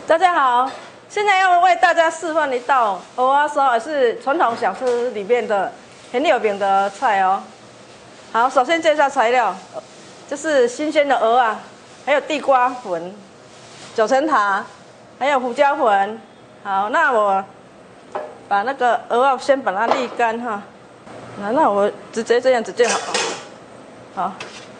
大家好，现在要为大家示范一道蚵仔烧，也是传统小吃里面的很有名的菜哦。好，首先介绍材料，就是新鲜的蚵啊，还有地瓜粉、九层塔，还有胡椒粉。好，那我把那个蚵啊先把它沥干哈，那我直接这样子就好。好，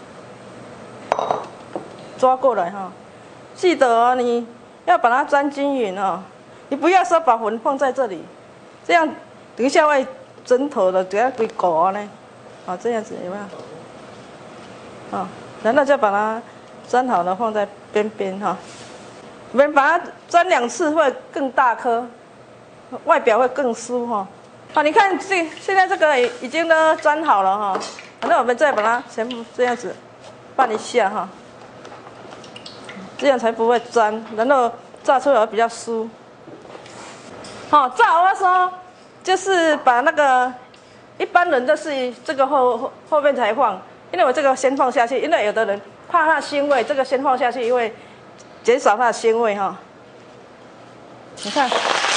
抓过来哈，记得哦，你要把它沾均匀哦，你不要说把粉放在这里，这样等一下会蒸头的，等下会狗呢。好，这样子有没有？好，然后再把它沾好了放在边边哈。我们把它沾2次会更大颗，外表会更酥哈。好，你看现在这个已经都沾好了哈，那我们再把它全部这样子拌一下哈。这样才不会粘，然后炸出来比较酥。好，炸蚵仔烧就是把那个一般人都是这个后面才放，因为我这个先放下去，因为有的人怕它腥味，这个先放下去，因为减少它的腥味哈。你看，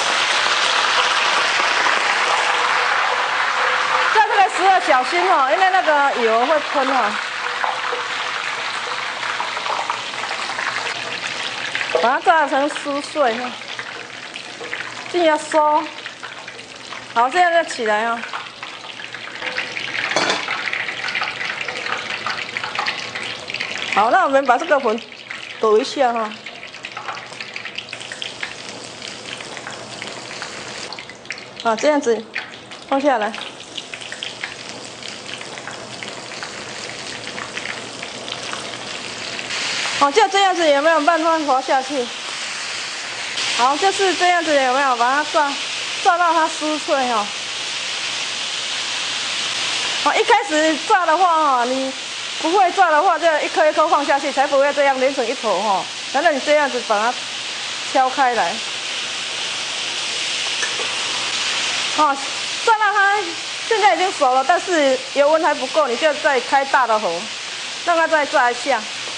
炸这个时候小心哦，因为那个油会喷哈。把它炸成酥碎哈，记得要收。好，这样就起来哦。好，那我们把这个粉抖一下哈。啊，这样子放下来。好，就这样子有没有慢慢滑下去？好，就是这样子有没有把它炸到它酥脆哈？好，一开始炸的话哈，你不会炸的话，就一颗一颗放下去，才不会这样连成一坨哈。然后你这样子把它敲开来。好，炸到它现在已经熟了，但是油温还不够，你就再开大的火，让它再炸一下。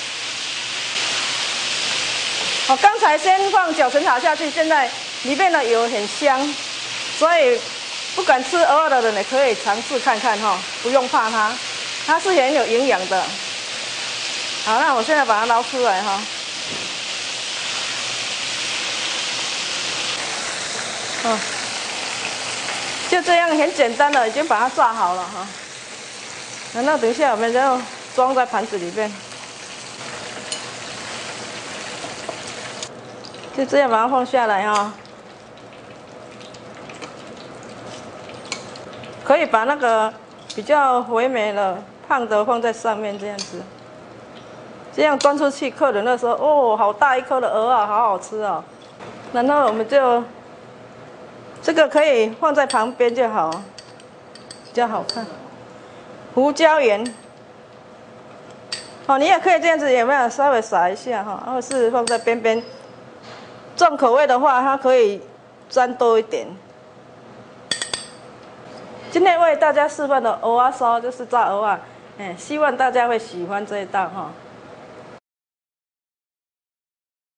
我刚才先放九层塔下去，现在里面的油很香，所以不敢吃蚵仔的人也可以尝试看看哈，不用怕它，它是很有营养的。好，那我现在把它捞出来哈。哦，就这样很简单的已经把它炸好了哈。然后等一下我们就装在盘子里面。就这样把它放下来哈，可以把那个比较肥美的胖的放在上面，这样子，这样端出去，客人那时候哦，好大一颗的蚵啊，好好吃哦。然后我们就这个可以放在旁边就好，比较好看。胡椒盐，哦，你也可以这样子，有没有稍微撒一下哈，或是放在边边。重口味的话，它可以沾多一点。今天为大家示范的蚵仔烧就是炸蚵仔，希望大家会喜欢这一道哈。